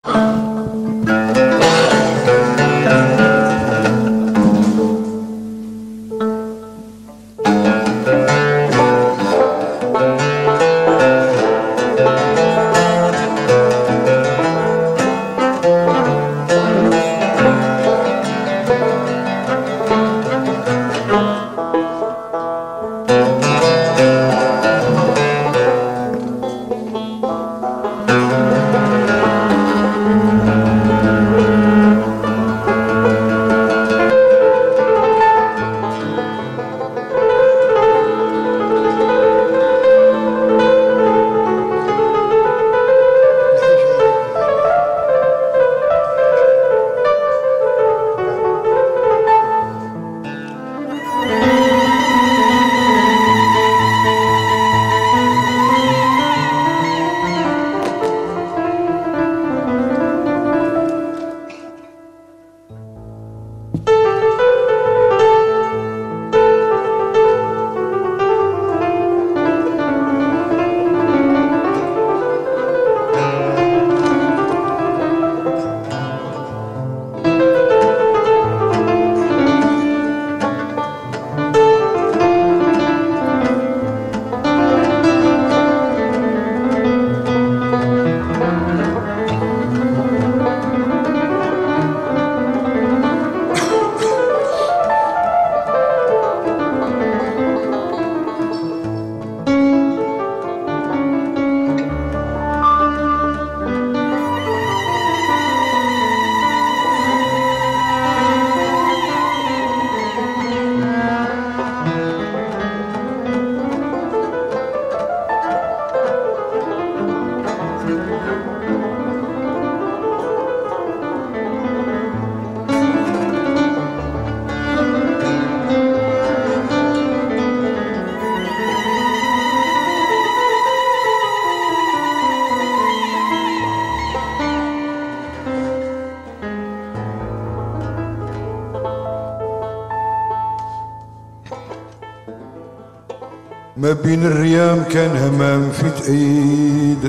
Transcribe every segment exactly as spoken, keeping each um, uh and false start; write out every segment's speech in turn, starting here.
ما بين الريام كان همام في تأييد،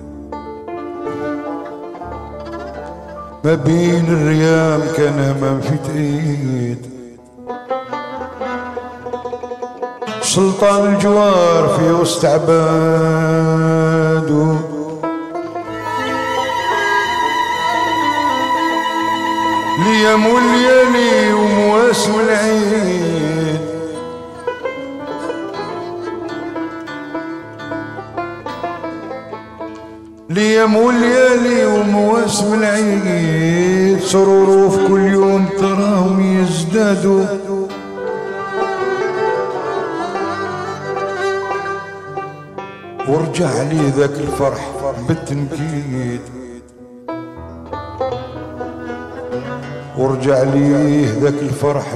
ما بين الريام كان همام في تأييد، سلطان الجوار في وسط عباده، ليام والليالي ومواسم العيد، ليام والليالي ومواسم العيد، سروره في كل يوم تراهم يزدادوا، ورجع لي ذاك الفرح بالتنكيد، ورجع لي ذاك الفرح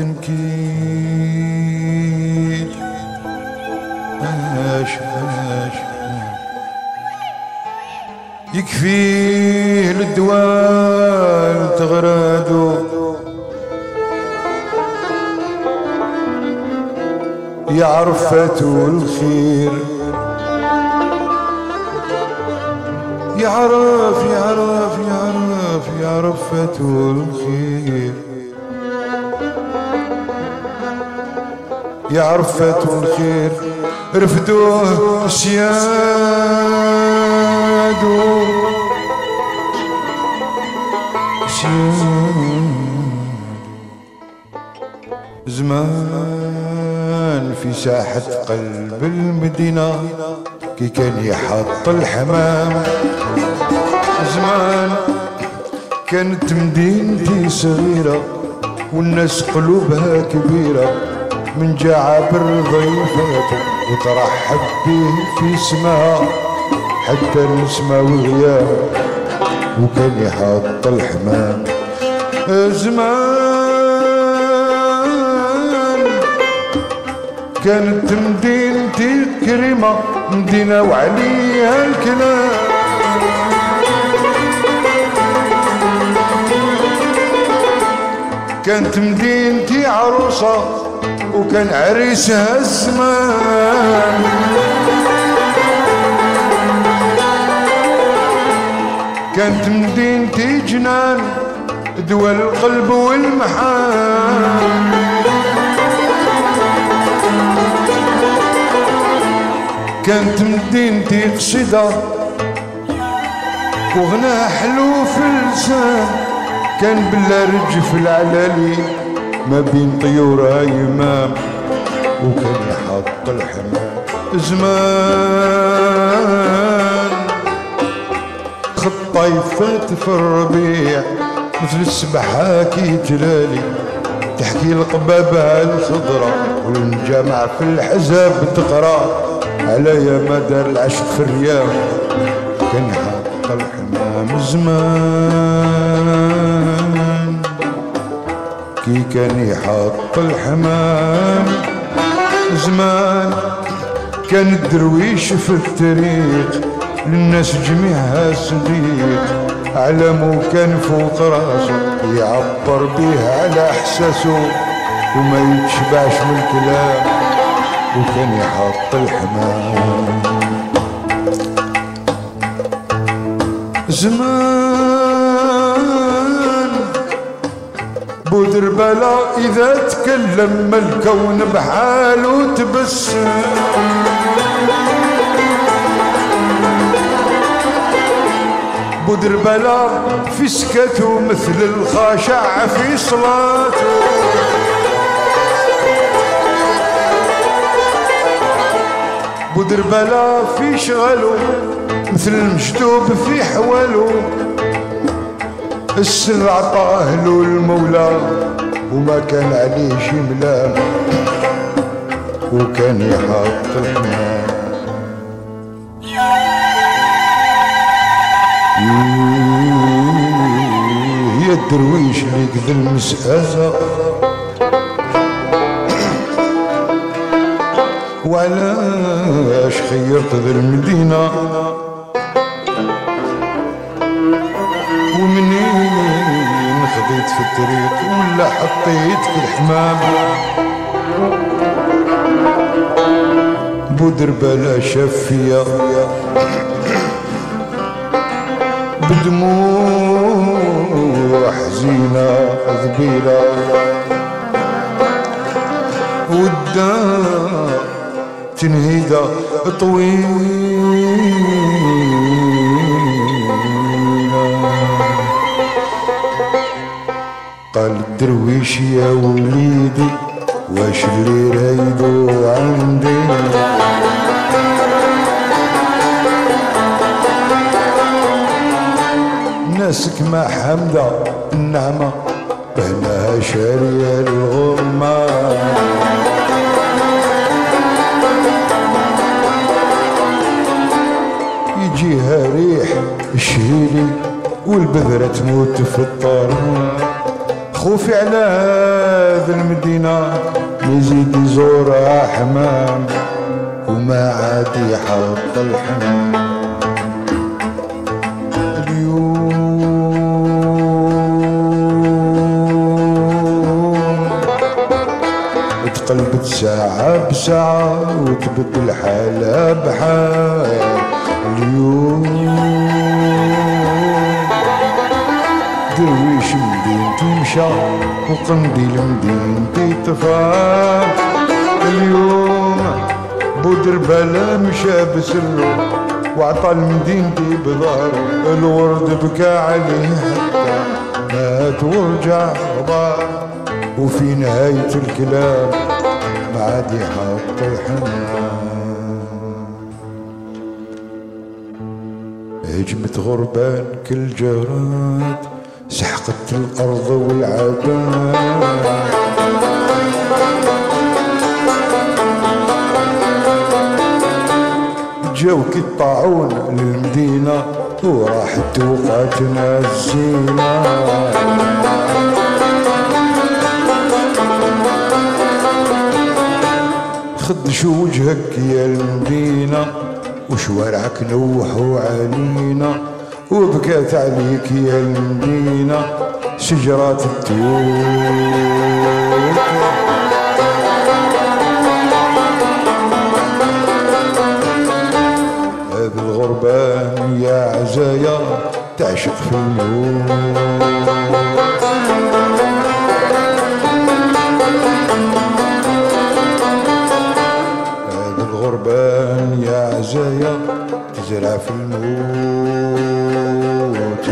بالتنكيد. عاش عاش يكفيه للدوال تغرادو، يعرف فاتو الخير، يعرف يعرف يعرف يعرف فاتو الخير، يعرف فاتو الخير، رفدوه سيادو زمان في ساحة قلب المدينة كي كان يحط الحمام، زمان كانت مدينتي صغيرة والناس قلوبها كبيرة، من جعابر ضيفاته وترحب به في سماها حتى النسمة والغياب، وكان يحط الحمام. زمان كانت مدينتي كريمة، مدينة وعليها الكلام، كانت مدينتي عروسة وكان عريسها الزمان، كانت مدينتي جنان دوا القلب والمحان، كانت مدينتي قصيدة وغناها حلو في اللسان، كان بلا رجف العلالي ما بين طيورها يمام، وكان يحط الحمام زمان. خط طيفات في الربيع مثل السبحة كي تلالي، تحكي القبابة الخضرة والجامع في الحزاب تقرا على يا مدار العشق في الرياض، كان يحط الحمام زمان. كي كان يحط الحمام زمان، كان الدرويش في الطريق للناس جميعها صديق، علمه كان فوق راسه يعبر بيه على احساسه وما يتشبعش من الكلام، وكان يحط الحمام زمان. بودر بلا اذا تكلم الكون بحاله تبسم، بودر بلا في سكته مثل الخاشع في صلاته، بودر بلا في شغله مثل المجدوب في حواله، السر عطاه له المولى وما كان عليه شي ملام، وكان يحط الحمام. يا الدرويش اللي كذا المسأزة وعلاش خيرت ذا المدينة، ومنين خذيت في الطريق ولا حطيت في الحمام، بودر بلا شافية بدموع حزينة ذبيلة، والدار تنهيدة طويلة. قال الدرويش يا وليدي واش اللي رايدو عندي، ناسك ما حمدة النعمة بهناها شارية الغمة، يجيها ريح الشهيلي والبذرة تموت في الطرمة، خوفي على هذا المدينة يزيد يزورها حمام وما عاد يحط الحمام. تقلبت ساعة بساعة وتبدل حالها بحال، اليوم درويش مدينتي مشى وقنديل مدينتي طفى، اليوم بودر بلا مشى بسرو وعطى لمدينتي بظهره، الورد بكى عليه حتى مات ورجع غبار، وفي نهاية الكلام ما عاد يحط الحمام. هجمة غربان كل جراد سحقت الأرض والعباد، جاوك الطاعون للمدينة وراحت وقعتنا الزينة، خدشوا وجهك يا المدينة وشوارعك نوحوا علينا، وبكات عليك يا المدينة شجرات التوت. هذا الغربان يا عزايا تعشق في الموت. هذا الغربان يا عزايا تزرع في الموت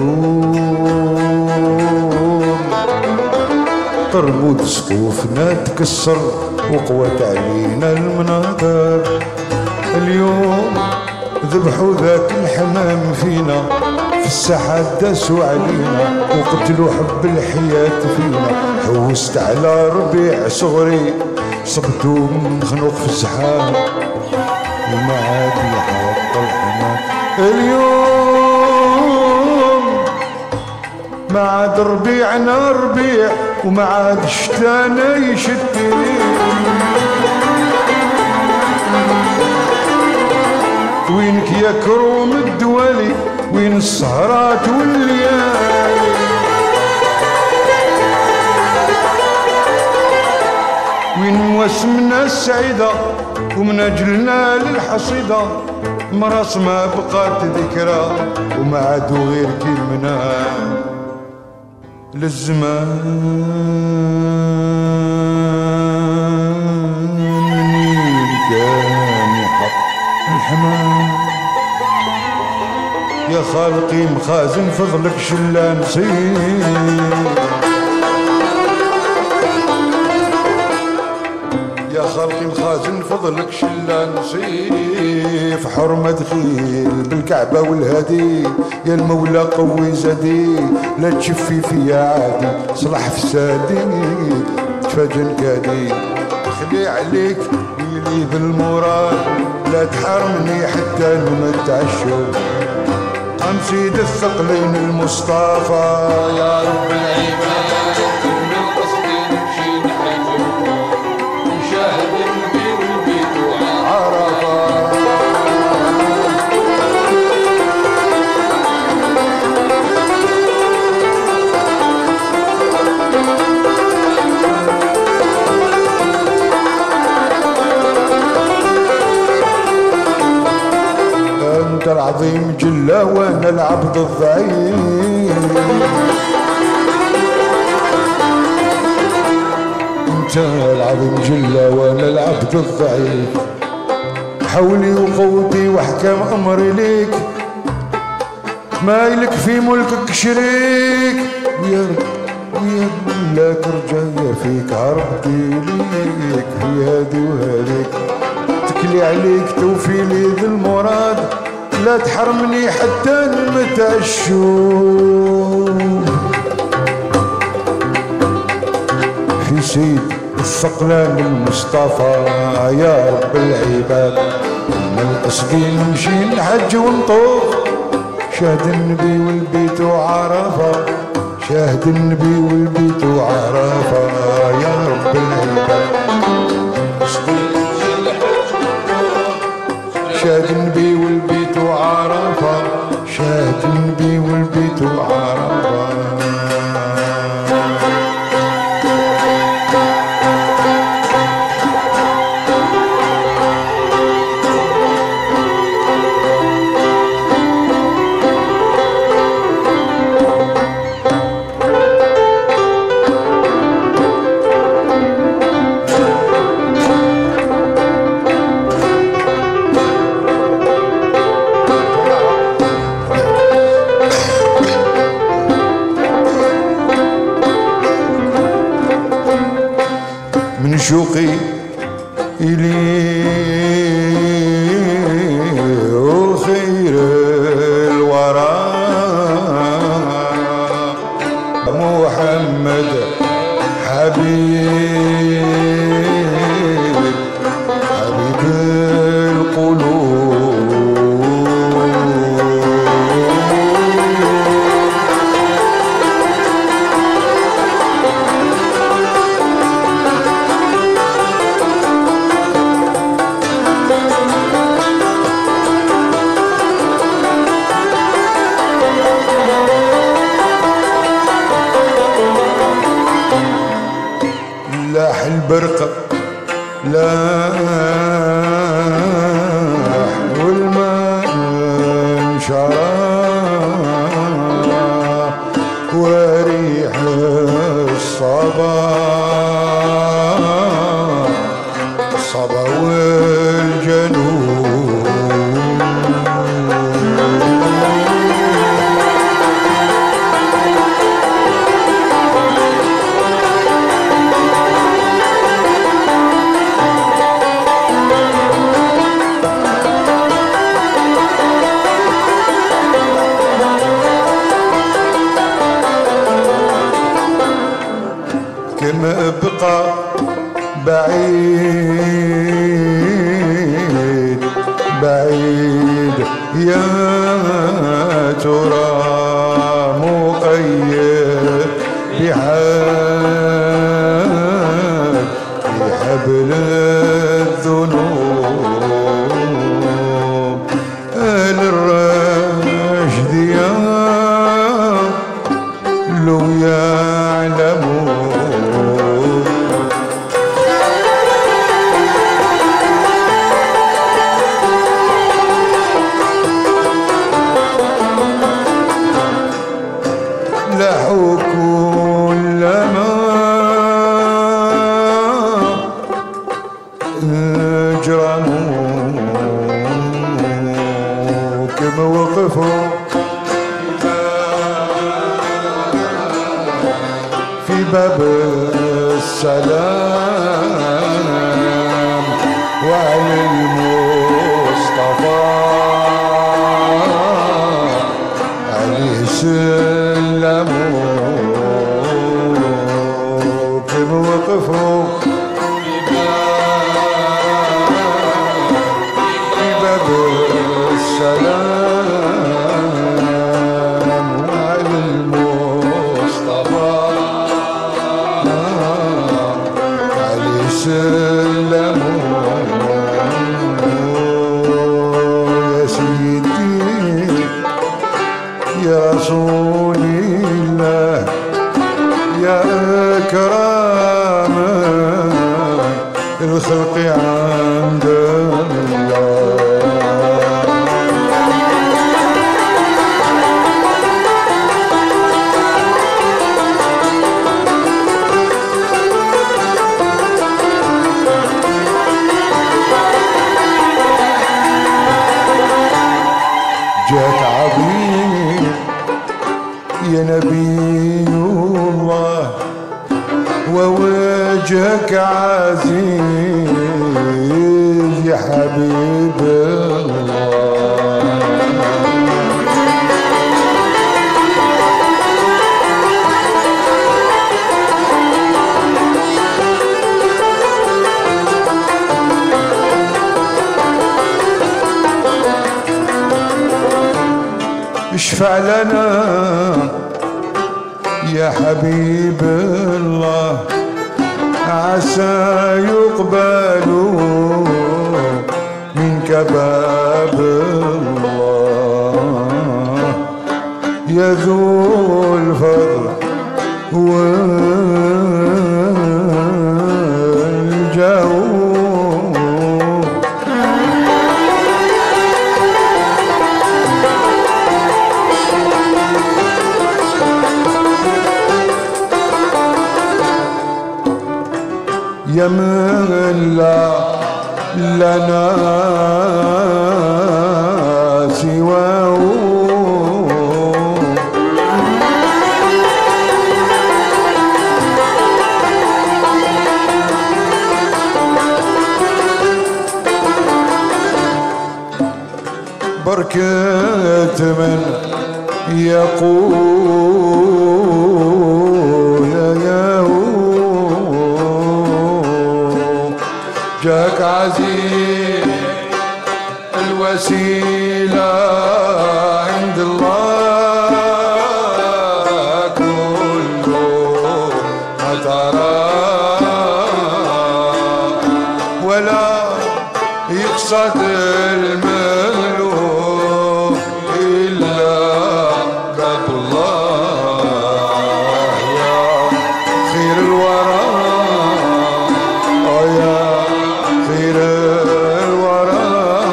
اليوم. تربط سقوفنا تكسر وقوت علينا المناظر. اليوم ذبحوا ذاك الحمام فينا، في الساحات داسوا علينا وقتلوا حب الحياة فينا. حوست على ربيع صغري صبتو مخنوق في الزحام وما عاد يحط الحمام. اليوم ما عاد ربيعنا ربيع وما عاد شتانا يشتي. وينك يا كروم الدوالي، وين السهرات والليالي. وين مواسمنا السعيدة ومن أجلنا للحصيدة. مراس ما بقات ذكرى وما عادوا غير كلمنا للزمان. كان يحط الحمام يا خالقي مخازن فضلك شلا نسيت. يا خالقي مخازن فضلك شلا نسيف. حرمة خيل بالكعبة والهدي يا المولى قوي زادي. لا تشفي فيا عادي صلح فسادي تفاجن كادي. خلي عليك ويلي بالمراد لا تحرمني حتى نمتع الشوق. عم سيد الثقلين المصطفى يا رب العباد من قصدي نمشي نحجب نشاهد النبي والبيت وعرفه. انت العظيم جله وانا العبد الضعيف. انت العظيم جله وانا العبد الضعيف. حولي وقوتي واحكام امري ليك، ما يلك في ملكك شريك. ويا رب ويا لك رجايا فيك عرفتي ليك في هادي وهاديك. تكلي عليك توفي لي ذي المراد لا تحرمني حتى نمتع الشوق. في سيد الثقلان المصطفى يا رب العباد من القصدين نمشي نحج ونطوف. شاهد النبي والبيت وعرفه، شاهد النبي والبيت وعرفه يا رب العباد. شاهد النبي والبيت وعرفه، شاهد النبي والبيت وعرفه. من شوقي إليه وخير الورى محمد حبيب حبيب القلوب. لاح البرقة لاح والماء انشرح تبقى بعيد بعيد يا ترى مقيد بحال بحبل الذنوب أهل الرشد يا لو يعلمون لحوا كلما اجرموا كما وقفوا في باب السلام وعلى المصطفى عليه سلموا كيف وقفوا في باب السلام وعلى المصطفى عليه سلموا يا سيدي يا رسول الله يا أكرم الخلق عند الله جاك عظيم يا نبي الله ووجهك عزيز يا حبيب الله اشفع لنا يا حبيب الله عسى يقبل منك باب الله يا ذو الفضل والجود يا من لا لنا سواه بركة من يقول يا جاك عزيز الوسيلة عند الله كل ما ترى ولا يقصد المملوك إلا باب الله يا خير الورى يا خير الورى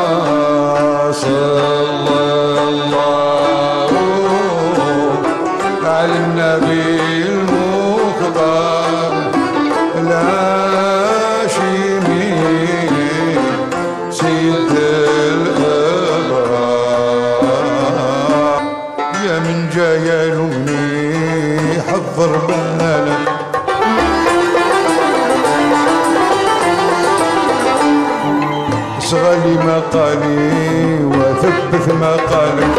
صلى الله على النبي المختار الهاشمي سيد الأبرار يا من جاي يلومني حضر بالك اصغلي مقالي وثبت مقالك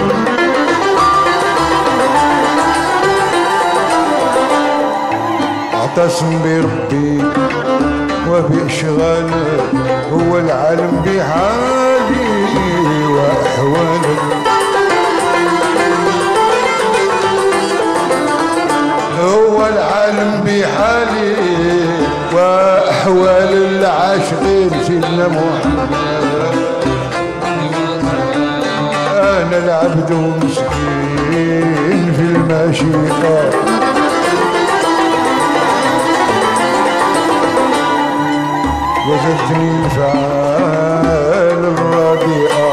معتصم بربي وبإشغاله، هو العالم بحالي وأحواله، هو العالم بحالي وأحوال العاشقين سيدنا محمد. أنا العبد مسكين في المشيقة، وجدتني الفعال الرديئة،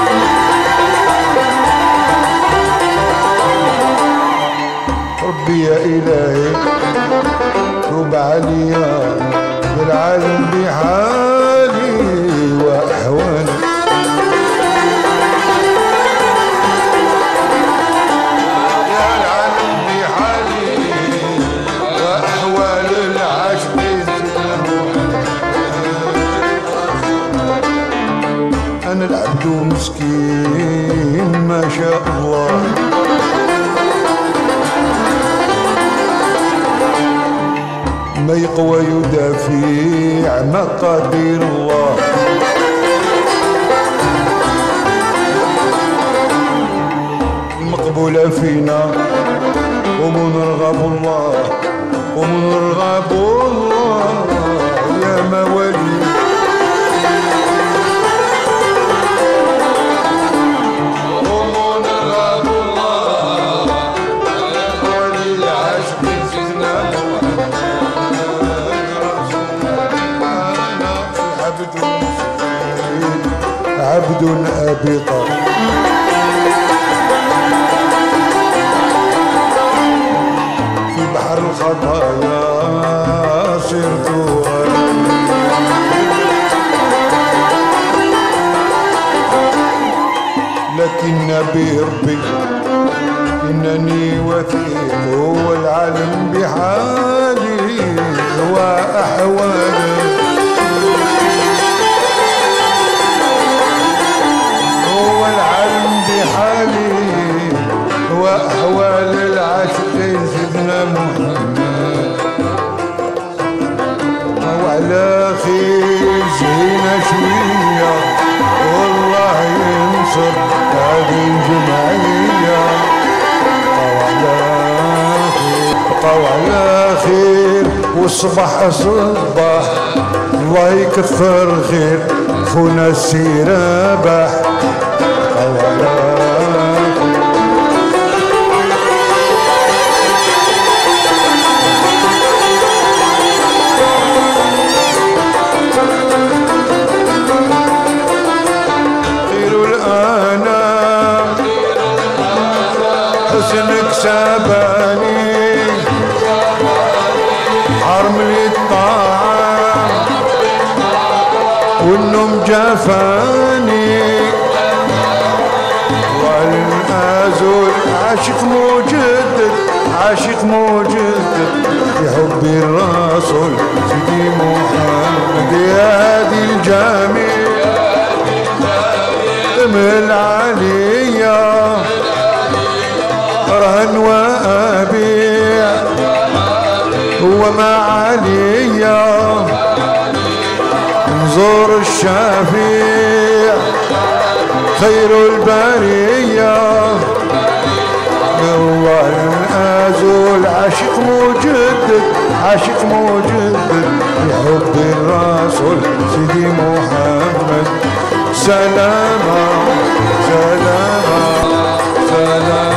ربي يا إلهي توب عليا بالعالم بحالي وأحوالي، يا العالم بحالي وأحوال العاشقين. أنا العبد مسكين ما شاء الله، ما يقوى يدافع مقادير الله، المقبولة فينا ومنرغب الله، ومنرغب الله يا موالي، ومنرغب الله يا موالي العشق سيدنا محمد. عبد أبيطر في بحر الخطايا صرت لكن بربي إنني وثيق، هو العالم بحالي وأحوالي، هو العالم بحالي وأحوال العاشقين سيدنا محمد. وعلى خير زينا شوية والله ينصر هذه الجمعية، بقاو على خير والصباح صباح، الله يكثر خير خونا السرابح. خير الأنام حسنك ساباني، حرم لي الطعام والنوم جافاني، والأزول عاشق مجدد، عاشق مجدد في حب الرسول سيدي محمد. يا هادي الجميل امل عليا رهن وأبيع، هو ما عليا انظر الشفيع خير البرية، الله الأزول عاشق مجدد، عاشق مجدد بحب الرسول سيدي محمد. سلامة سلامة سلامة.